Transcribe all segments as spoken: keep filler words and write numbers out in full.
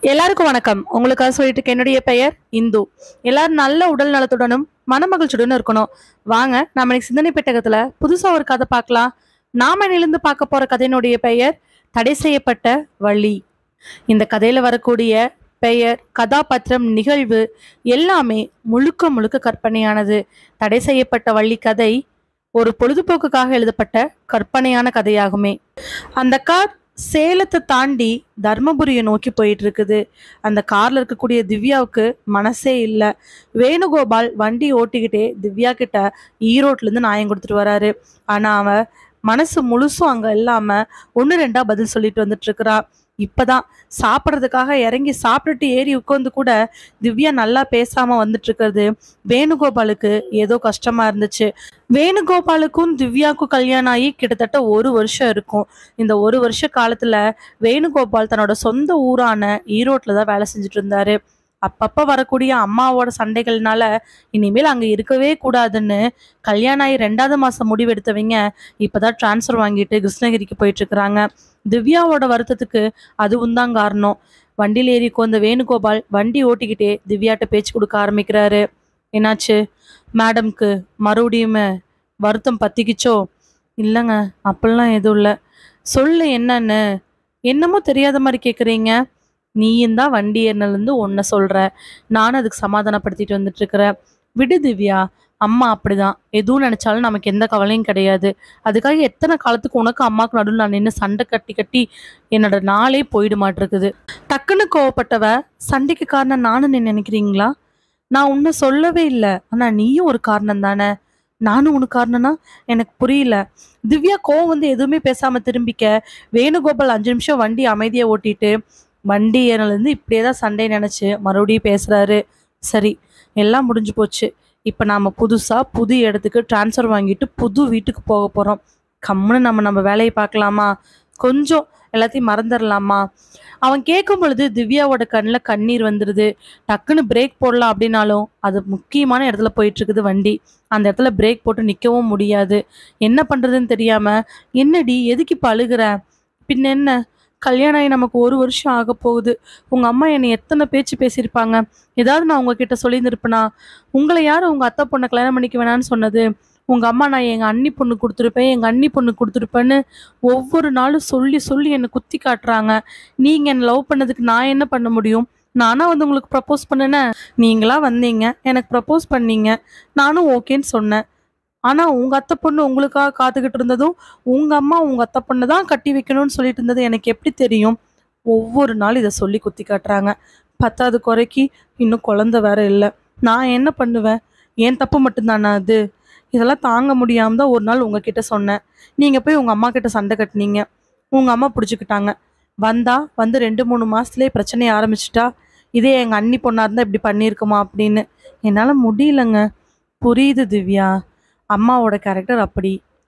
எல்லாருக்கும் வணக்கம். உங்களுக்காக சொல்லிட்டு இருக்க என்னுடைய பெயர் இந்து. எல்லாரும் நல்ல உடல் நலத்துடனும் மனமகிழ்ச்சியுடனும் இருக்கணும். வாங்க நம்ம இன்னைக்கு சிந்தனை பெட்டகத்துல புதுசா ஒரு கதை பார்க்கலாம். நாம இன்னிலிருந்து பார்க்க போற கதையினுடைய பெயர் தடை செய்யப்பட்ட வழி. இந்த கதையில வரக்கூடிய பெயர், கதாபாத்திரம், நிகழ்வு எல்லாமே முழுக்க முழுக்க கற்பனையானது. தடை செய்யப்பட்ட வள்ளி கதை ஒரு பொழுதுபோக்குக்காக எழுதப்பட்ட கற்பனையான கதையாகுமே. அந்த கார் சேலத்தை தாண்டி தர்மபுரியை நோக்கி போயிட்டு இருக்குது. அந்த கார்ல இருக்கக்கூடிய திவ்யாவுக்கு மனசே இல்லை. வேணுகோபால் வண்டி ஓட்டிக்கிட்டே திவ்யா கிட்ட ஈரோட்ல இருந்து நியாயம் கொடுத்துட்டு வராரு. ஆனா அவன் மனசு முழுசும் அங்க இல்லாம ஒன்னு ரெண்டா பதில் சொல்லிட்டு வந்துட்டு இருக்கிறா. இப்பதான் சாப்பிட்றதுக்காக இறங்கி சாப்பிட்டுட்டு ஏறி உட்காந்து கூட திவ்யா நல்லா பேசாம வந்துட்டு இருக்கிறது வேணுகோபாலுக்கு ஏதோ கஷ்டமா இருந்துச்சு. வேணுகோபாலுக்கும் திவ்யாவுக்கும் கல்யாணம் ஆகி கிட்டத்தட்ட ஒரு வருஷம் இருக்கும். இந்த ஒரு வருஷ காலத்துல வேணுகோபால் தன்னோட சொந்த ஊரான ஈரோட்ல தான் வேலை செஞ்சுட்டு இருந்தாரு. அப்பப்ப வரக்கூடிய அம்மாவோட சண்டைகள்னால இனிமேல் அங்க இருக்கவே கூடாதுன்னு கல்யாணம் ஆகி ரெண்டாவது மாசம் முடிவெடுத்தவங்க இப்பதான் டிரான்ஸ்ஃபர் வாங்கிட்டு கிருஷ்ணகிரிக்கு போயிட்டு இருக்கிறாங்க. திவ்யாவோட வருத்தத்துக்கு அதுவும் தான் காரணம். வண்டியில் ஏறி உட்கார்ந்த வேணுகோபால் வண்டி ஓட்டிக்கிட்டே திவ்யாட்ட பேச்சு கொடுக்க ஆரம்பிக்கிறாரு. என்னாச்சு மேடம்க்கு, மறுபடியுமே வருத்தம் பத்திக்கிச்சோ? இல்லைங்க, அப்படிலாம் எதுவும் இல்லை. சொல்லு என்னன்னு. என்னமோ தெரியாத மாதிரி கேட்குறீங்க. நீயும் தான் வண்டி ஏறினலேருந்து ஒன்றை சொல்கிற, நானும் அதுக்கு சமாதானப்படுத்திட்டு வந்துட்டு இருக்கிறேன். விடு திவ்யா, அம்மா அப்படிதான். எதுவும் நினைச்சாலும் நமக்கு எந்த கவலையும் கிடையாது. அதுக்காக எத்தனை காலத்துக்கு உனக்கு அம்மாவுக்கு நடுவில் நான் நின்று சண்டை கட்டி கட்டி என்னோட நாளே போயிட மாட்டிருக்குது. டக்குன்னு கோவப்பட்டவ, சண்டைக்கு காரணம் நானும் நீ நினைக்கிறீங்களா? நான் உன்னை சொல்லவே இல்லை. ஆனா நீயும் ஒரு காரணம் தானே. நானும் உனக்கு காரணம்னா எனக்கு புரியல. திவ்யா கோவம் வந்து எதுவுமே பேசாம திரும்பிக்க வேணுகோபால் அஞ்சு நிமிஷம் வண்டி அமைதியா ஓட்டிட்டு வண்டி ஏறினதுலேருந்து இப்படியே தான் சண்டை நினைச்சு மறுபடியும் பேசுறாரு. சரி, எல்லாம் முடிஞ்சு போச்சு. இப்போ நாம் புதுசாக புது இடத்துக்கு ட்ரான்ஸ்ஃபர் வாங்கிட்டு புது வீட்டுக்கு போக போகிறோம். கம்முன்னு நம்ம நம்ம வேலையை பார்க்கலாமா? கொஞ்சம் எல்லாத்தையும் மறந்துடலாமா? அவன் கேட்கும் பொழுது திவ்யாவோட கண்ணில் கண்ணீர் வந்துடுது. டக்குன்னு பிரேக் போடலாம் அப்படின்னாலும் அது முக்கியமான இடத்துல போயிட்டு இருக்குது வண்டி. அந்த இடத்துல பிரேக் போட்டு நிற்கவும் முடியாது. என்ன பண்ணுறதுன்னு தெரியாமல், என்னடி எதுக்கு இப்போ அழுகிற? பின்ன என்ன, கல்யாணம் ஆகி நமக்கு ஒரு வருஷம் ஆக போகுது. உங்கள் அம்மா என்னை எத்தனை பேச்சு பேசியிருப்பாங்க. ஏதாவது நான் உங்ககிட்ட சொல்லியிருந்திருப்பேனா? உங்களை யார் உங்கள் அத்தை பொண்ணை கல்யாணம் பண்ணிக்க வேணான்னு சொன்னது? உங்கள் அம்மா நான் எங்கள் அண்ணி பொண்ணு கொடுத்துருப்பேன், எங்கள் அண்ணி பொண்ணு கொடுத்துருப்பேன்னு ஒவ்வொரு நாளும் சொல்லி சொல்லி என்னை குத்தி காட்டுறாங்க. நீங்கள் என்னை லவ் பண்ணதுக்கு நான் என்ன பண்ண முடியும்? நானா வந்து உங்களுக்கு ப்ரப்போஸ் பண்ணினேன். நீங்களா வந்தீங்க, எனக்கு ப்ரப்போஸ் பண்ணீங்க, நானும் ஓகேன்னு சொன்னேன். ஆனா உங்க அத்தை பொண்ணு உங்களுக்காக காத்துக்கிட்டு இருந்ததும் உங்க அம்மா உங்க அத்தை பொண்ணு தான் கட்டி வைக்கணும்னு சொல்லிட்டு இருந்தது எனக்கு எப்படி தெரியும்? ஒவ்வொரு நாள் இதை சொல்லி குத்தி காட்டுறாங்க. பத்தாவது குறைக்கு இன்னும் குழந்தை வேற இல்லை. நான் என்ன பண்ணுவேன்? ஏன் தப்பு மட்டும்தானா அது? இதெல்லாம் தாங்க முடியாம தான் ஒரு நாள் உங்ககிட்ட சொன்னேன். நீங்க போய் உங்க அம்மா கிட்ட சண்டை கட்டினீங்க. உங்க அம்மா பிடிச்சிக்கிட்டாங்க. வந்தா வந்து ரெண்டு மூணு மாசத்துலயே பிரச்சனையை ஆரம்பிச்சிட்டா. இதே எங்க அண்ணி பொண்ணா இருந்தா இப்படி பண்ணியிருக்குமா அப்படின்னு. என்னால முடியலங்க. புரியுது திவ்யா, அம்மாவோட கேரக்டர் அப்படி,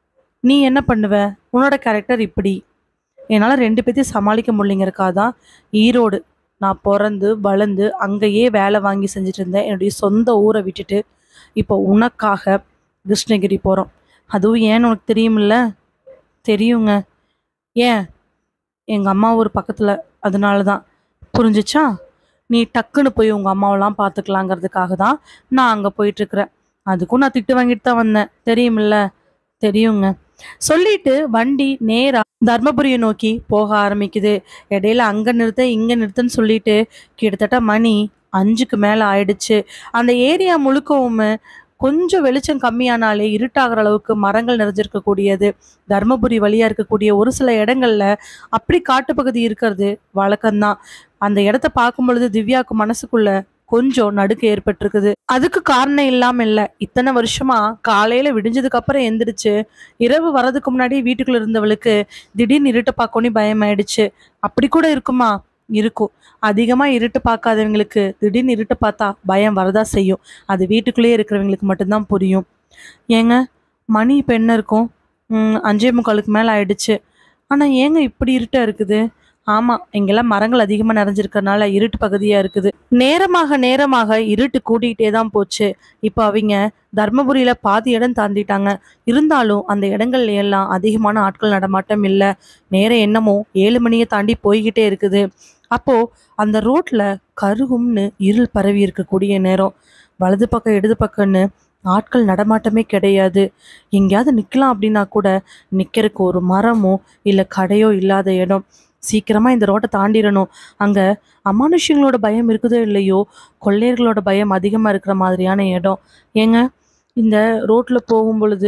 நீ என்ன பண்ணுவ? உன்னோட கேரக்டர் இப்படி. என்னால் ரெண்டு பேர்த்தையும் சமாளிக்க முடியலைங்கிறக்காதான் ஈரோடு நான் பிறந்து வளர்ந்து அங்கேயே வேலை வாங்கி செஞ்சுட்டு இருந்தேன். என்னுடைய சொந்த ஊரை விட்டுட்டு இப்போ உனக்காக கிருஷ்ணகிரி போகிறோம். அதுவும் ஏன்னு உனக்கு தெரியுமில்ல? தெரியுங்க. ஏன்? எங்கள் அம்மா ஒரு பக்கத்தில், அதனால தான். புரிஞ்சிச்சா? நீ டக்குன்னு போய் உங்கள் அம்மாவெல்லாம் பார்த்துக்கலாங்கிறதுக்காக தான் நான் அங்கே போயிட்டுருக்கிறேன். அதுக்கும் நான் திட்டு வாங்கிட்டு தான் வந்தேன், தெரியுமில்ல? தெரியுங்க. சொல்லிட்டு வண்டி நேரா தர்மபுரியை நோக்கி போக ஆரம்பிக்குது. இடையில அங்க நிறுத்த இங்க நிறுத்தன்னு சொல்லிட்டு கிட்டத்தட்ட மணி அஞ்சுக்கு மேல ஆயிடுச்சு. அந்த ஏரியா முழுக்கவும் கொஞ்சம் வெளிச்சம் கம்மியானாலே இருட்டாகிற அளவுக்கு மரங்கள் நிறைஞ்சிருக்கக்கூடியது. தர்மபுரி வழியா இருக்கக்கூடிய ஒரு சில இடங்கள்ல அப்படி காட்டுப்பகுதி இருக்கிறது வழக்கம்தான். அந்த இடத்த பார்க்கும் பொழுது திவ்யாவுக்கு மனசுக்குள்ள கொஞ்சம் நடுக்க ஏற்பட்டிருக்குது. அதுக்கு காரணம் இல்லாம இல்ல. இத்தனை வருஷமா காலையில விடிஞ்சதுக்கு அப்புறம் எந்திரிச்சு இரவு வர்றதுக்கு முன்னாடி வீட்டுக்குள்ள இருந்தவளுக்கு திடீர்னு இருட்டை பார்க்கணும்னு பயமாயிடுச்சு. அப்படி கூட இருக்குமா? இருக்கும். அதிகமா இருட்டு பார்க்காதவங்களுக்கு திடீர்னு இருட்டை பார்த்தா பயம் வரதா செய்யும். அது வீட்டுக்குள்ளேயே இருக்கிறவங்களுக்கு மட்டும்தான் புரியும். ஏங்க, மணி இப்ப என்ன இருக்கும்? உம் அஞ்சே முக்காலுக்கு மேல ஆயிடுச்சு. ஆனா ஏங்க இப்படி இருட்டா இருக்குது? ஆமா, இங்கெல்லாம் மரங்கள் அதிகமா நிறைஞ்சிருக்கறனால இருட்டு பகுதியா இருக்குது. நேரமாக நேரமாக இருட்டு கூட்டிகிட்டே தான் போச்சு. இப்போ அவங்க தர்மபுரியில பாதி இடம் தாண்டிட்டாங்க. இருந்தாலும் அந்த இடங்கள்ல எல்லாம் அதிகமான ஆட்கள் நடமாட்டம் இல்லை. நேரம் என்னமோ ஏழு மணியை தாண்டி போய்கிட்டே இருக்குது. அப்போ அந்த ரோட்ல கருகும்னு இருள் பரவி இருக்கக்கூடிய நேரம். வலது பக்கம் இடது பக்கம்னு ஆட்கள் நடமாட்டமே கிடையாது. எங்கேயாவது நிக்கலாம் அப்படின்னா கூட நிக்கிறதுக்கு ஒரு மரமோ இல்ல கடையோ இல்லாத இடம். சீக்கிரமா இந்த ரோட்டை தாண்டிரணும். அங்க அமானுஷ்யங்களோட பயம் இருக்குதோ இல்லையோ, கொள்ளையர்களோட பயம் அதிகமா இருக்கிற மாதிரியான இடம். ஏங்க, இந்த ரோட்ல போகும் பொழுது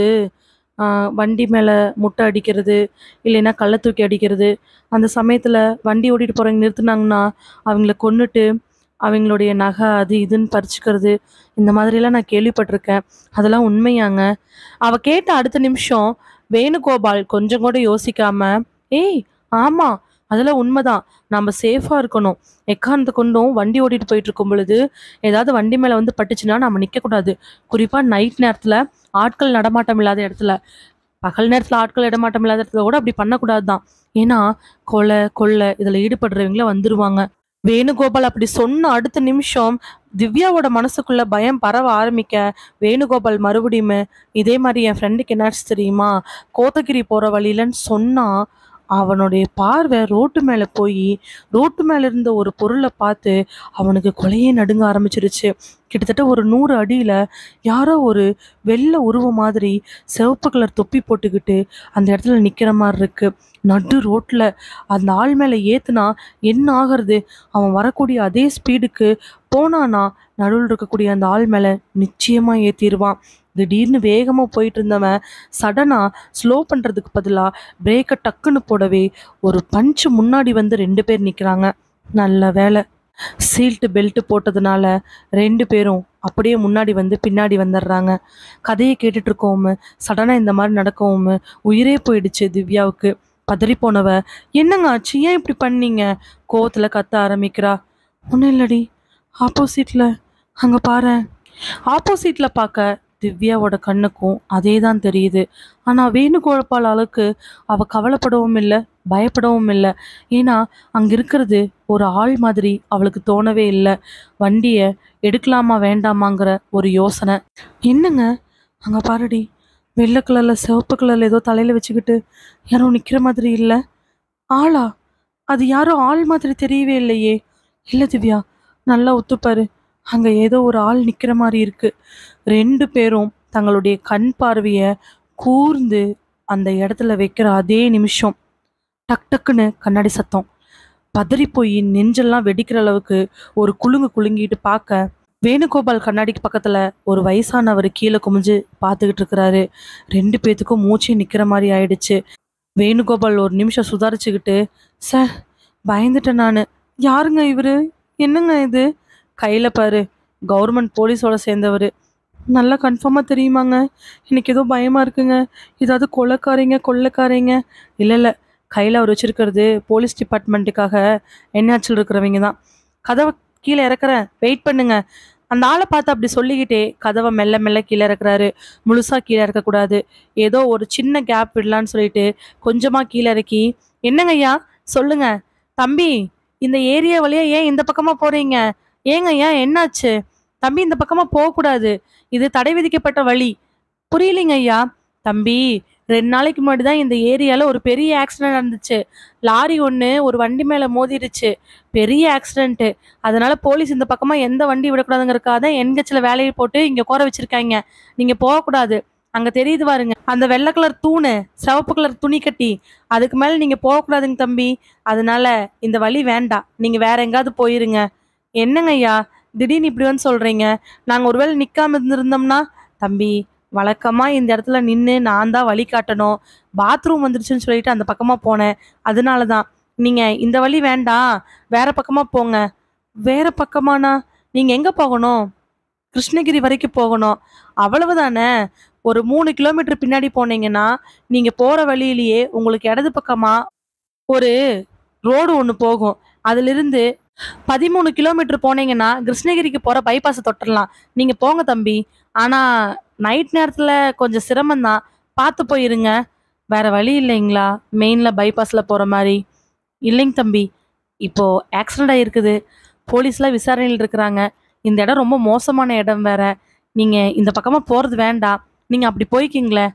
ஆஹ் வண்டி மேல முட்டை அடிக்கிறது, இல்லைன்னா கள்ள தூக்கி அடிக்கிறது, அந்த சமயத்துல வண்டி ஓட்டிட்டு போறவங்க நிறுத்துனாங்கன்னா அவங்கள கொன்னுட்டு அவங்களுடைய நகை அது இதுன்னு பறிச்சுக்கிறது, இந்த மாதிரிலாம் நான் கேள்விப்பட்டிருக்கேன். அதெல்லாம் உண்மையாங்க? அவ கேட்ட அடுத்த நிமிஷம் வேணுகோபால் கொஞ்சம் கூட யோசிக்காம, ஏய், ஆமா, அதெல்லாம் உண்மைதான். நம்ம சேஃபா இருக்கணும். எக்காரணத்தை கொண்டும் வண்டி ஓட்டிட்டு போயிட்டு இருக்கும் பொழுது ஏதாவது வண்டி மேல வந்து பட்டுச்சுன்னா நம்ம நிக்க கூடாது. குறிப்பா நைட் நேரத்துல ஆட்கள் நடமாட்டம் இல்லாத இடத்துல. பகல் நேரத்துல ஆட்கள் இடமாட்டம் இல்லாத இடத்துல கூட அப்படி பண்ணக்கூடாதுதான். ஏன்னா கொலை கொள்ளை இதுல ஈடுபடுறவங்கள வந்துருவாங்க. வேணுகோபால் அப்படி சொன்ன அடுத்த நிமிஷம் திவ்யாவோட மனசுக்குள்ள பயம் பரவ ஆரம்பிக்க, வேணுகோபால் மறுபடியும் இதே மாதிரி என் ஃப்ரெண்டுக்கு என்னாச்சு தெரியுமா, கோத்தகிரி போற வழியிலன்னு சொன்னா, அவனுடைய பார்வை ரோட்டு மேல போய் ரோட்டு மேல இருந்த ஒரு பொருளை பார்த்து அவனுக்கு கொலையே நடுங்க ஆரம்பிச்சிருச்சு. கிட்டத்தட்ட ஒரு நூறு அடியில யாரோ ஒரு வெள்ளை உருவம் மாதிரி சிவப்பு கலர் தொப்பி போட்டுக்கிட்டு அந்த இடத்துல நிக்கிற மாதிரி இருக்கு. நடு ரோட்ல அந்த ஆள் மேல ஏத்துனா என்ன ஆகிறது? அவன் வரக்கூடிய அதே ஸ்பீடுக்கு போனானா நடுவில் இருக்கக்கூடிய அந்த ஆள் மேல நிச்சயமா ஏத்திடுவான். திடீர்னு வேகமா போயிட்டு இருந்தவன் சடனா ஸ்லோ பண்றதுக்கு பதிலா பிரேக்கை டக்குன்னு போடவே ஒரு பஞ்சு முன்னாடி வந்து ரெண்டு பேர் நிக்கிறாங்க. நல்ல வேலை, சீல்ட்டு பெல்ட் போட்டதுனால ரெண்டு பேரும் அப்படியே முன்னாடி வந்து பின்னாடி வந்துடுறாங்க. கதையை கேட்டுட்டு இருக்கோம், சடனா இந்த மாதிரி நடக்கவும் உயிரே போயிடுச்சு திவ்யாவுக்கு. பதறி போனவ, என்னங்க ஆச்சு, ஏன் இப்படி பண்ணீங்க, கோவத்துல கத்த ஆரம்பிக்கிறா. ஒன்றும் இல்லடி, ஆப்போசிட்ல அங்க பாரு. ஆப்போசிட்ல பார்க்க திவ்யாவோட கண்ணுக்கும் அதே தான் தெரியுது. ஆனா வேணுகோபால் அளவுக்கு அவ கவலைப்படவும் இல்லை, பயப்படவும் இல்லை. ஏன்னா அங்க இருக்கிறது ஒரு ஆள் மாதிரி அவளுக்கு தோணவே இல்லை. வண்டிய எடுக்கலாமா வேண்டாமாங்கிற ஒரு யோசனை. என்னங்க, அங்க பாருடி, வெள்ளை கலர்ல சிவப்பு கலர்ல ஏதோ தலையில வச்சுக்கிட்டு யாரோ நிக்கிற மாதிரி இல்லை. ஆளா? அது யாரோ ஆள் மாதிரி தெரியவே இல்லையே. இல்ல திவ்யா, நல்லா ஒத்துப்பாரு, அங்க ஏதோ ஒரு ஆள் நிக்கிற மாதிரி இருக்கு. ரெண்டு பேரும் தங்களுடைய கண் பார்வைய கூர்ந்து அந்த இடத்துல வைக்கிற அதே நிமிஷம் டக் டக்குன்னு கண்ணாடி சத்தம். பதறி போய் நெஞ்செல்லாம் வெடிக்கிற அளவுக்கு ஒரு குலுங்கு குலுங்கிட்டு பார்க்க, வேணுகோபால் கண்ணாடிக்கு பக்கத்துல ஒரு வயசானவர் கீழே குமிஞ்சு பார்த்துக்கிட்டு இருக்கிறாரு. ரெண்டு பேத்துக்கும் மூச்சு நிக்கிற மாதிரி ஆயிடுச்சு. வேணுகோபால் ஒரு நிமிஷம் சுதாரிச்சுக்கிட்டு, சார், பயந்துட்டேன் நானு. யாருங்க இவரு, என்னங்க இது, கையில பாரு, கவர்மெண்ட் போலீஸோட சேர்ந்தவர். நல்லா கன்ஃபார்மா தெரியுமாங்க? எனக்கு ஏதோ பயமா இருக்குங்க. ஏதாவது கொலைக்காரங்க கொள்ளைக்காரங்க. இல்ல இல்ல, கையில அவர் வச்சிருக்கிறது போலீஸ் டிபார்ட்மெண்ட்டுக்காக என்ஆச்சில் இருக்கிறவங்க தான். கதவை கீழே இறக்குறேன், வெயிட் பண்ணுங்க. அந்த ஆளை பார்த்து அப்படி சொல்லிக்கிட்டே கதவை மெல்ல மெல்ல கீழே இறக்குறாரு. முழுசா கீழே இறக்கக்கூடாது, ஏதோ ஒரு சின்ன கேப் விடலான்னு சொல்லிட்டு கொஞ்சமா கீழே இறக்கி, என்னங்க ஐயா, சொல்லுங்க. தம்பி, இந்த ஏரியா வழியா ஏன் இந்த பக்கமா போறீங்க? ஏங்க ஐயா, என்னாச்சு? தம்பி, இந்த பக்கமா போகக்கூடாது, இது தடை விதிக்கப்பட்ட வழி. புரியலைங்க ஐயா. தம்பி, ரெண்டு நாளைக்கு முன்னாடி தான் இந்த ஏரியால ஒரு பெரிய ஆக்சிடென்ட் நடந்துச்சு. லாரி ஒன்று ஒரு வண்டி மேல மோதிருச்சு, பெரிய ஆக்சிடென்ட். அதனால போலீஸ் இந்த பக்கமா எந்த வண்டி விடக்கூடாதுங்கிறதுக்காக தான் என்கட்சில வேலையை போட்டு இங்க கோர வச்சிருக்காங்க. நீங்க போகக்கூடாது. அங்க தெரியுது பாருங்க, அந்த வெள்ளை கலர் தூணு, சிவப்பு கலர் துணி கட்டி, அதுக்கு மேல நீங்க போகக்கூடாதுங்க தம்பி. அதனால இந்த வழி வேண்டாம், நீங்க வேற எங்காவது போயிருங்க. என்னங்க ஐயா, திடீர்னு இப்படி வந்து சொல்றீங்க? நாங்க ஒருவேளை நிக்காம இருந்திருந்தோம்னா? தம்பி, வழக்கமா இந்த இடத்துல நின்று நான் தான் வழி காட்டணும். பாத்ரூம் வந்துருச்சுன்னு சொல்லிட்டு அந்த பக்கமா போனேன், அதனால தான். நீங்க இந்த வழி வேண்டாம், வேற பக்கமா போங்க. வேற பக்கமானா நீங்க எங்க போகணும்? கிருஷ்ணகிரி வரைக்கும் போகணும், அவ்வளவுதானே. ஒரு மூணு கிலோமீட்டர் பின்னாடி போனீங்கன்னா நீங்க போற வழியிலேயே உங்களுக்கு இடது பக்கமா ஒரு ரோடு ஒன்று போகும். அதிலிருந்து பதிமூணு கிலோமீட்டர் போனீங்கன்னா கிருஷ்ணகிரிக்கு போற பைபாஸை தொட்டுடலாம். நீங்க போங்க தம்பி. ஆனா நைட் நேரத்துல கொஞ்சம் சிரமம்தான், பார்த்து போயிருங்க. வேற வழி இல்லைங்களா மெயின்ல பைபாஸ்ல போற மாதிரி? இல்லைங்க தம்பி, இப்போ ஆக்சிடென்ட் ஆயிருக்குது, போலீஸ்லாம் விசாரணையில் இருக்கிறாங்க. இந்த இடம் ரொம்ப மோசமான இடம் வேற. நீங்க இந்த பக்கமா போறது வேண்டாம், நீங்க அப்படி போய்க்கிங்களே.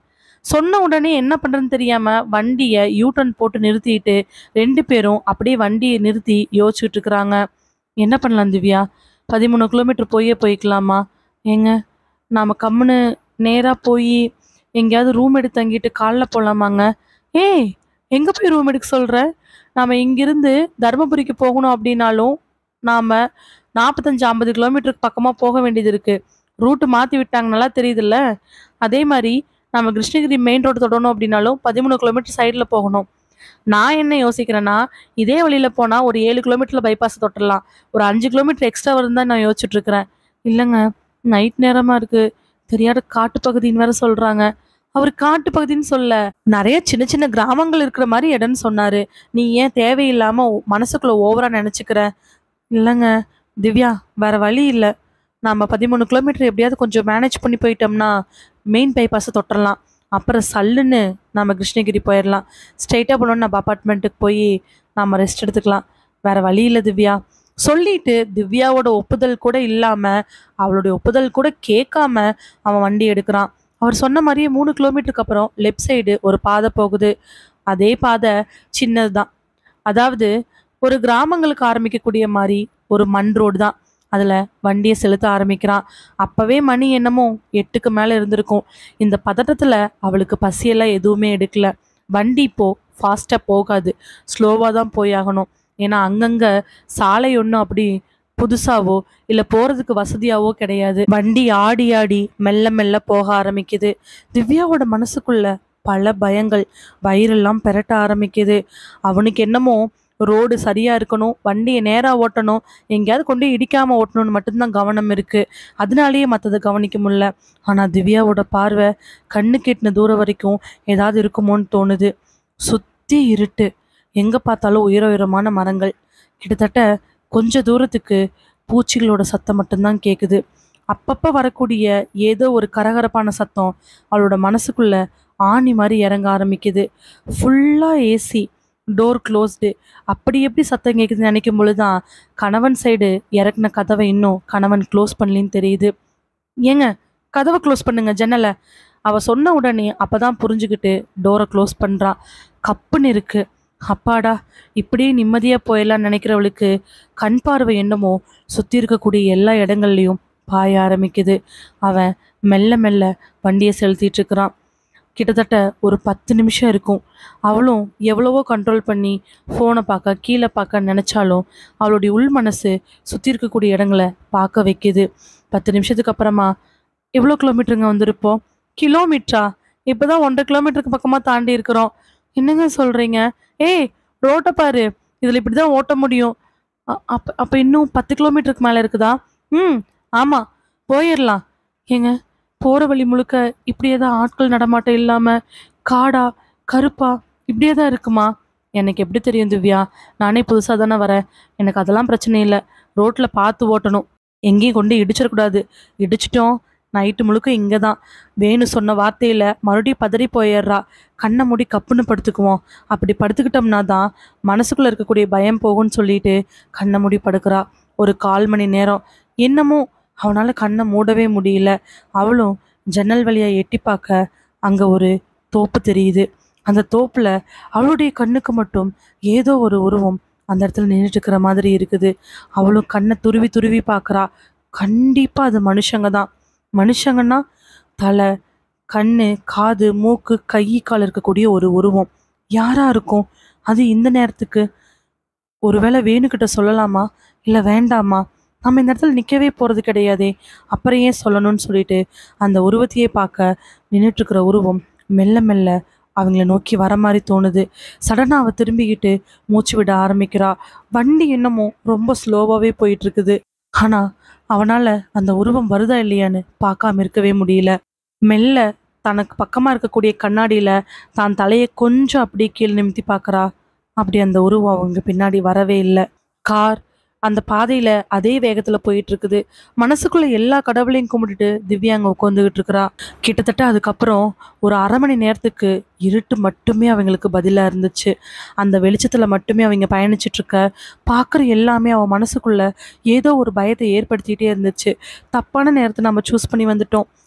சொன்ன உடனே என்ன பண்றதுன்னு தெரியாம வண்டிய யூ டர்ன் போட்டு நிறுத்திட்டு ரெண்டு பேரும் அப்படியே வண்டியை நிறுத்தி யோசிச்சுட்டு இருக்கிறாங்க. என்ன பண்ணலாம் திவ்யா? பதிமூணு கிலோமீட்டர் போயே போய்க்கலாமா? ஏங்க, நாம கம்முன்னு நேரா போய் எங்கேயாவது ரூம் எடுத்து தங்கிட்டு காலைல போலாமாங்க? ஏய், எங்க போய் ரூம் எடுக்க சொல்ற? நாம இங்கிருந்து தருமபுரிக்கு போகணும் அப்படின்னாலும் நாம நாற்பத்தஞ்சு ஐம்பது கிலோமீட்டருக்கு பக்கமா போக வேண்டியது இருக்கு. ரூட்டு மாத்தி விட்டாங்க, நல்லா தெரியுதுல்ல. அதே மாதிரி நம்ம கிருஷ்ணகிரி மெயின் ரோடு தொடரணும் அப்படின்னாலும் பதிமூணு கிலோமீட்டர் சைடில் போகணும். நான் என்ன யோசிக்கிறேன்னா, இதே வழியில போனா ஒரு ஏழு கிலோமீட்டர்ல பைபாஸ் தொட்டுடலாம். ஒரு அஞ்சு கிலோமீட்டர் எக்ஸ்ட்ரா வருதுன்னு தான் நான் யோசிச்சுட்டு இருக்கிறேன். இல்லைங்க, நைட் நேரமா இருக்கு, தெரியாத காட்டு பகுதின்னு வேற சொல்றாங்க. அவர் காட்டு பகுதின்னு சொல்ல, நிறைய சின்ன சின்ன கிராமங்கள் இருக்கிற மாதிரி இடம்னு சொன்னாரு. நீ ஏன் தேவையில்லாம ஓ- மனசுக்குள்ள ஓவரா நினைச்சுக்கிற? இல்லைங்க திவ்யா, வேற வழி இல்லை. நாம பதிமூணு கிலோமீட்டர் எப்படியாவது கொஞ்சம் மேனேஜ் பண்ணி போயிட்டோம்னா மெயின் பைபாஸை தொட்டுறலாம். அப்புறம் சல்லுன்னு நம்ம கிருஷ்ணகிரி போயிடலாம். ஸ்ட்ரெயிட்டாக போனோன்னு நம்ம அப்பார்ட்மெண்ட்டுக்கு போய் நம்ம ரெஸ்ட் எடுத்துக்கலாம். வேற வழி இல்லை திவ்யா. சொல்லிட்டு திவ்யாவோட ஒப்புதல் கூட இல்லாம, அவளுடைய ஒப்புதல் கூட கேட்காம அவன் வண்டி எடுக்கிறான். அவர் சொன்ன மாதிரியே மூணு கிலோமீட்டருக்கு அப்புறம் லெஃப்ட் சைடு ஒரு பாதை போகுது. அதே பாதை சின்னது தான். அதாவது ஒரு கிராமங்களுக்கு ஆரம்பிக்கக்கூடிய மாதிரி ஒரு மண் ரோடு தான். அதில் வண்டியை செலுத்த ஆரம்பிக்கிறான். அப்போவே மணி என்னமோ எட்டுக்கு மேலே இருந்திருக்கும். இந்த பதட்டத்தில் அவளுக்கு பசியெல்லாம் எதுவுமே எடுக்கல. வண்டி இப்போ ஃபாஸ்ட்டாக போகாது, ஸ்லோவாக தான் போயாகணும். ஏன்னா அங்கங்கே சாலை ஒன்றும் அப்படி புதுசாவோ இல்லை போகிறதுக்கு வசதியாவோ கிடையாது. வண்டி ஆடி ஆடி மெல்ல மெல்ல போக ஆரம்பிக்குது. திவ்யாவோட மனசுக்குள்ள பல பயங்கள், வயிறெல்லாம் பெரட்ட ஆரம்பிக்குது. அவனுக்கு என்னமோ ரோடு சரியா இருக்கணும், வண்டியை நேரா ஓட்டணும், எங்கேயாவது கொண்டு போய் இடிக்காம ஓட்டணும்னு மட்டும்தான் கவனம் இருக்கு. அதனாலேயே மற்றதை கவனிக்க முடியல. ஆனா திவ்யாவோட பார்வை கண்ணு கெட்டின தூரம் வரைக்கும் ஏதாவது இருக்குமோன்னு தோணுது. சுத்தி இருட்டு, எங்க பார்த்தாலும் உயர உயரமான மரங்கள். கிட்டத்தட்ட கொஞ்ச தூரத்துக்கு பூச்சிகளோட சத்தம் மட்டும்தான் கேக்குது. அப்பப்ப வரக்கூடிய ஏதோ ஒரு கரகரப்பான சத்தம் அவளோட மனசுக்குள்ள ஆணி மாதிரி இறங்க ஆரம்பிக்குது. ஃபுல்லா ஏசி, டோர் க்ளோஸ்டு. அப்படி எப்படி சத்தம் கேட்குதுன்னு நினைக்கும் பொழுதுதான் கணவன் சைடு இறக்குன கதவை இன்னும் கணவன் க்ளோஸ் பண்ணலின்னு தெரியுது. ஏங்க, கதவை க்ளோஸ் பண்ணுங்க, ஜன்னலை. அவ சொன்ன உடனே அப்பதான் புரிஞ்சுக்கிட்டு டோரை க்ளோஸ் பண்றா. கப்புன்னு இருக்கு. அப்பாடா, இப்படியே நிம்மதியா போயிடலாம்னு நினைக்கிறவளுக்கு கண் பார்வை என்னமோ சுத்தி இருக்கக்கூடிய எல்லா இடங்கள்லையும் பாய ஆரம்பிக்குது. அவன் மெல்ல மெல்ல வண்டியை செலுத்திட்டு இருக்கிறான். கிட்டத்தட்ட ஒரு பத்து நிமிஷம் இருக்கும். அவளும் எவ்வளவோ கண்ட்ரோல் பண்ணி ஃபோனை பார்க்க கீழே பார்க்க நினச்சாலும் அவளுடைய உள் மனசு சுற்றி இருக்கக்கூடிய இடங்களை பார்க்க வைக்குது. பத்து நிமிஷத்துக்கு அப்புறமா, எவ்வளோ கிலோமீட்டருங்க வந்திருப்போம்? கிலோமீட்டரா? இப்போ தான் ஒன்றரை கிலோமீட்டருக்கு பக்கமாக தாண்டி இருக்கிறோம். என்னங்க சொல்கிறீங்க? ஏய், ரோட்டை பாரு, இதில் இப்படி தான் ஓட்ட முடியும். அப்போ அப்போ இன்னும் பத்து கிலோமீட்டருக்கு மேலே இருக்குதா? ம், ஆமாம், போயிடலாம். ஏங்க, போகிற வழி முழுக்க இப்படியே தான் ஆட்கள் நடமாட்டம் இல்லாமல் காடா கருப்பா இப்படியே தான் இருக்குமா? எனக்கு எப்படி தெரியும் திவ்யா? நானே புதுசாக தானே வரேன். எனக்கு அதெல்லாம் பிரச்சனை இல்லை. ரோட்டில் பார்த்து ஓட்டணும், எங்கேயும் கொண்டு இடிச்சிடக்கூடாது. இடிச்சிட்டோம், நைட்டு முழுக்க இங்கே தான். வேணு சொன்ன வார்த்தையில் மறுபடியும் பதறி போயிடுறா. கண்ணை மூடி கப்புன்னு படுத்துக்குவோம். அப்படி படுத்துக்கிட்டோம்னா தான் மனசுக்குள்ளே இருக்கக்கூடிய பயம் போகும்னு சொல்லிட்டு கண்ணை மூடி படுக்கிறா. ஒரு கால் மணி நேரம் என்னமோ அவனால் கண்ணை மூடவே முடியல. அவளும் ஜன்னல் வழியாக எட்டி பார்க்க அங்கே ஒரு தோப்பு தெரியுது. அந்த தோப்புல அவளுடைய கண்ணுக்கு மட்டும் ஏதோ ஒரு உருவம் அந்த இடத்துல நின்றுட்டு இருக்கிற மாதிரி இருக்குது. அவளும் கண்ணை துருவி துருவி பார்க்குறா. கண்டிப்பாக அது மனுஷங்க தான். மனுஷங்கன்னா தலை, கண்ணு, காது, மூக்கு, கை, கால் இருக்கக்கூடிய ஒரு உருவம். யாரா இருக்கும் அது இந்த நேரத்துக்கு? ஒருவேளை வேணுக்கிட்ட சொல்லலாமா இல்லை வேண்டாமா? நம்ம இந்த இடத்துல நிற்கவே போகிறது கிடையாதே, அப்புறம் ஏன் சொல்லணும்னு சொல்லிட்டு அந்த உருவத்தையே பார்க்க நின்றுட்டுருக்கிற உருவம் மெல்ல மெல்ல அவங்கள நோக்கி வர மாதிரி தோணுது. சடனாக அவள் திரும்பிக்கிட்டு மூச்சு விட ஆரம்பிக்கிறா. வண்டி என்னமோ ரொம்ப ஸ்லோவாகவே போயிட்டு இருக்குது. ஆனால் அவனால் அந்த உருவம் வருதா இல்லையான்னு பார்க்காம இருக்கவே முடியல. மெல்ல தனக்கு பக்கமாக இருக்கக்கூடிய கண்ணாடியில் தான் தலையை கொஞ்சம் அப்படியே கீழே நிமித்தி பார்க்குறா. அப்படி அந்த உருவம் அவங்க பின்னாடி வரவே இல்லை. கார் அந்த பாதையில அதே வேகத்துல போயிட்டு இருக்குது. மனசுக்குள்ள எல்லா கடவுளையும் கும்பிட்டுட்டு திவ்யா அங்க உட்காந்துக்கிட்டு இருக்கிறா. கிட்டத்தட்ட அதுக்கப்புறம் ஒரு அரை மணி நேரத்துக்கு இருட்டு மட்டுமே அவங்களுக்கு பதிலா இருந்துச்சு. அந்த வெளிச்சத்துல மட்டுமே அவங்க பயணிச்சுட்டு இருக்க பார்க்குற எல்லாமே அவன் மனசுக்குள்ள ஏதோ ஒரு பயத்தை ஏற்படுத்திட்டே இருந்துச்சு. தப்பான நேரத்தை நம்ம சூஸ் பண்ணி வந்துட்டோம்,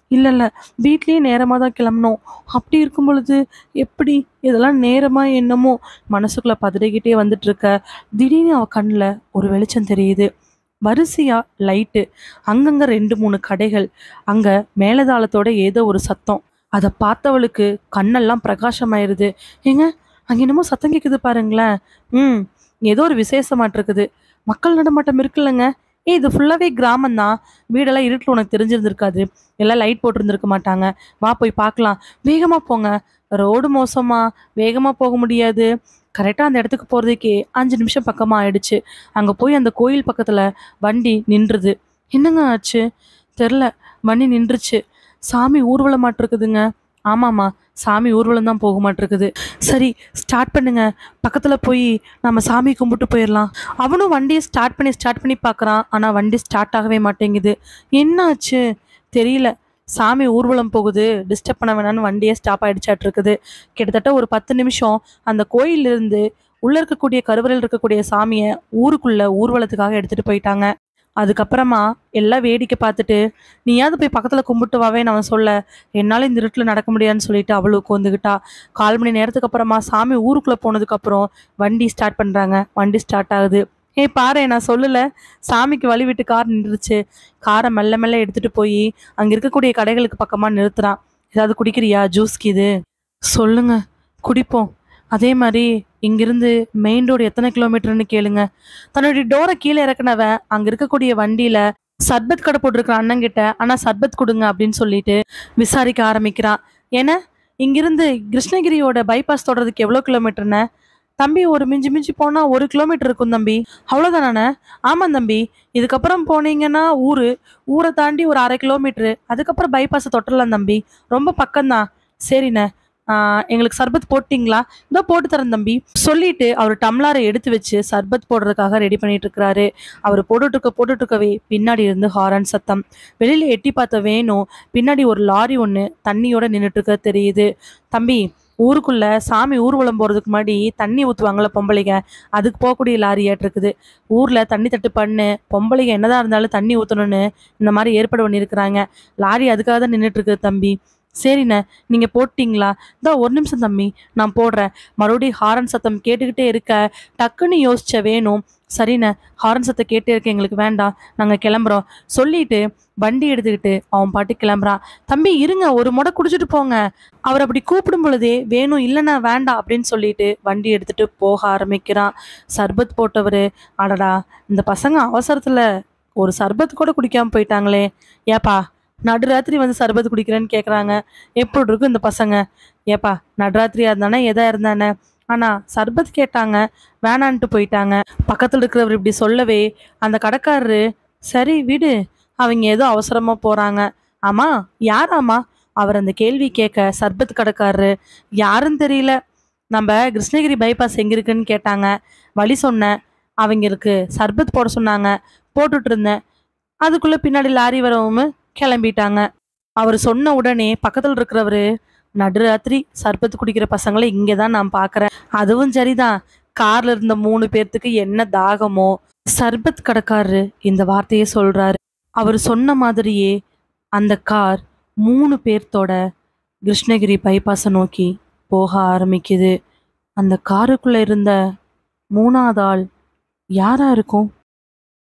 இல்ல இல்ல வீட்லயே நேரமா தான் கிளம்புனோம். அப்படி இருக்கும் பொழுது எப்படி? இதெல்லாம் நேரமா என்னமோ மனசுக்குள்ள பதறிக்கிட்டே வந்துட்டு இருக்க, திடீர்னு அவ கண்ல ஒரு வெளிச்சம் தெரியுது. வரிசையா லைட்டு. அங்கங்க ரெண்டு, மூணு கடைகள். அங்க மேளதாளத்தோட ஏதோ ஒரு சத்தம். அத பார்த்தவளுக்கு கண்ணெல்லாம் பிரகாசமாயிருது. ஏங்க, அங்க என்னமோ சத்தம் கேட்குது பாருங்களேன். ம். ஏதோ ஒரு விசேஷமாட்ருக்குது. மக்கள் நடமாட்டம் இருக்குல்லங்க. ஏய் இது ஃபுல்லாவே கிராமம் தான். வீடெல்லாம் இருட்டுல உனக்கு தெரிஞ்சிருந்திருக்காது. எல்லாம் லைட் போட்டிருந்திருக்க மாட்டாங்க. வா போய் பார்க்கலாம். வேகமா போங்க. ரோடு மோசமா, வேகமா போக முடியாது. கரெக்டா அந்த இடத்துக்கு போறதுக்கே அஞ்சு நிமிஷம் பக்கமா ஆயிடுச்சு. அங்க போய் அந்த கோயில் பக்கத்துல வண்டி நின்றுது. என்னங்க ஆச்சு? தெரில. வண்டி நின்றுச்சு. சாமி ஊர்வலமாட்டிருக்குதுங்க. ஆமாமா. சாமி ஊர்வலம் தான் போக மாட்டிருக்குது. சரி, ஸ்டார்ட் பண்ணுங்க. பக்கத்துல போய் நம்ம சாமி கும்பிட்டு போயிடலாம். அவனும் வண்டியை ஸ்டார்ட் பண்ணி ஸ்டார்ட் பண்ணி பார்க்குறான். ஆனா வண்டி ஸ்டார்ட் ஆகவே மாட்டேங்குது. என்ன ஆச்சு? தெரியல. சாமி ஊர்வலம் போகுது, டிஸ்டர்ப் பண்ண வேணாம்னு வண்டியே ஸ்டாப் ஆயிடுச்சாட்டு இருக்குது. கிட்டத்தட்ட ஒரு பத்து நிமிஷம் அந்த கோயிலிருந்து உள்ள இருக்கக்கூடிய கருவறையில் இருக்கக்கூடிய சாமியை ஊருக்குள்ள ஊர்வலத்துக்காக எடுத்துட்டு போயிட்டாங்க. அதுக்கப்புறமா எல்லாம் வேடிக்கை பார்த்துட்டு, நீயாவது போய் பக்கத்துல கும்பிட்டு வாவேன்னு அவன் சொல்ல, என்னால இந்த இருட்டுல நடக்க முடியாதுன்னு சொல்லிட்டு அவளும் உட்காந்துக்கிட்டா. கால் மணி நேரத்துக்கு அப்புறமா சாமி ஊருக்குள்ள போனதுக்கு அப்புறம் வண்டி ஸ்டார்ட் பண்றாங்க. வண்டி ஸ்டார்ட் ஆகுது. ஏய் பாரு, நான் சொல்லல, சாமிக்கு வழி விட்டு கார் நின்றுச்சு. காரை மெல்ல மெல்ல எடுத்துட்டு போய் அங்க இருக்கக்கூடிய கடைகளுக்கு பக்கமா நிறுத்துறான். ஏதாவது குடிக்கிறியா? ஜூஸ்க்கு இது சொல்லுங்க, குடிப்போம். அதே மாதிரி இங்கிருந்து மெயின் ரோடு எத்தனை கிலோமீட்டர்னு கேளுங்க. தன்னுடைய டோரை கீழே இறக்குனவன் அங்க இருக்கக்கூடிய வண்டியில சர்பத் கடை போட்டிருக்கிற அண்ணன் கிட்ட, ஆனா சர்பத் கொடுங்க அப்படின்னு சொல்லிட்டு விசாரிக்க ஆரம்பிக்கிறான். ஏன்னா இங்கிருந்து கிருஷ்ணகிரியோட பைபாஸ் தொடறதுக்கு எவ்வளோ கிலோமீட்டர்னு? தம்பி, ஒரு மிஞ்சி மிஞ்சி போனா ஒரு கிலோமீட்டர் இருக்கும் தம்பி. அவ்வளோதானே? ஆமாம் தம்பி. இதுக்கப்புறம் போனீங்கன்னா ஊரு, ஊரை தாண்டி ஒரு அரை கிலோமீட்டரு, அதுக்கப்புறம் பைபாஸை தொட்டுறலாம் தம்பி. ரொம்ப பக்கம்தான். சரிண்ணே. ஆஹ் எங்களுக்கு சர்பத் போட்டிங்களா? இதோ போட்டு தரேன் தம்பி சொல்லிட்டு அவர் டம்ளாரை எடுத்து வச்சு சர்பத் போடுறதுக்காக ரெடி பண்ணிட்டு இருக்கிறாரு. அவர் போட்டுட்டு இருக்க போட்டுட்டு இருக்கவே பின்னாடி இருந்து ஹாரன் சத்தம். வெளியில எட்டி பார்த்த வேணும் பின்னாடி ஒரு லாரி ஒன்று தண்ணியோட நின்றுட்டு இருக்க தெரியுது. தம்பி, ஊருக்குள்ள சாமி ஊர்வலம் போறதுக்கு முன்னாடி தண்ணி ஊற்றுவாங்கள்ல பொம்பளைங்க, அதுக்கு போகக்கூடிய லாரியாட்டு இருக்குது. ஊர்ல தண்ணி தட்டு பண்ணு, பொம்பளைங்க என்னதான் இருந்தாலும் தண்ணி ஊற்றணும்னு இந்த மாதிரி ஏற்பாடு பண்ணியிருக்கிறாங்க. லாரி அதுக்காக தான் நின்றுட்டு இருக்குது தம்பி. சரிண்ணே, நீங்க போட்டிங்களா? இதோ ஒரு நிமிஷம் தம்பி, நான் போடுறேன். மறுபடியும் ஹாரன் சத்தம் கேட்டுக்கிட்டே இருக்க டக்குன்னு யோசிச்ச வேணும், சரிண்ணே, ஹாரன் சத்தம் கேட்டே இருக்க, எங்களுக்கு வேண்டாம், நாங்கள் கிளம்புறோம் சொல்லிட்டு வண்டி எடுத்துக்கிட்டு அவன் பாட்டு கிளம்புறான். தம்பி இருங்க, ஒரு முறை குடிச்சிட்டு போங்க. அவர் அப்படி கூப்பிடும் பொழுதே வேணும் இல்லைண்ணா வேண்டாம் அப்படின்னு சொல்லிட்டு வண்டி எடுத்துட்டு போக ஆரம்பிக்கிறான். சர்பத் போட்டவர், அடடா இந்த பசங்க அவசரத்துல ஒரு சர்பத் கூட குடிக்காம போயிட்டாங்களே. ஏப்பா, நடுராத்திரி வந்து சர்பத் குடிக்கிறேன்னு கேட்குறாங்க. எப்படி இருக்கும் இந்த பசங்க? ஏப்பா, நடுராத்திரியா இருந்தானே எதா இருந்தானே, ஆனா சர்பத் கேட்டாங்க, வேணான்ட்டு போயிட்டாங்க. பக்கத்துல இருக்கிறவர் இப்படி சொல்லவே அந்த கடைக்காரரு, சரி விடு, அவங்க ஏதோ அவசரமா போறாங்க. ஆமா, யாராமா? அவர் அந்த கேள்வி கேட்க சர்பத் கடைக்காரரு, யாருன்னு தெரியல, நம்ம கிருஷ்ணகிரி பைபாஸ் எங்க இருக்குன்னு கேட்டாங்க. வழி சொன்னேன், அவங்களுக்கு சர்பத் போட சொன்னாங்க, போட்டுட்டு இருந்தேன். அதுக்குள்ள பின்னாடி லாரி வரவும் கிளம்பிட்டாங்க. அவர் சொன்ன உடனே பக்கத்துல இருக்கிறவரு, நடுராத்திரி சர்பத் குடிக்கிற பசங்களை இங்கதான் நான் பாக்குறேன். அதுவும் சரிதான், கார்ல இருந்த மூணு பேர்த்துக்கு என்ன தாகமோ. சர்பத் கடைக்காரரு இந்த வார்த்தையை சொல்றாரு. அவர் சொன்ன மாதிரியே அந்த கார் மூணு பேர்த்தோட கிருஷ்ணகிரி பைபாஸை நோக்கி போக ஆரம்பிக்குது. அந்த காருக்குள்ள இருந்த மூணாவது ஆள் யாரா இருக்கும்?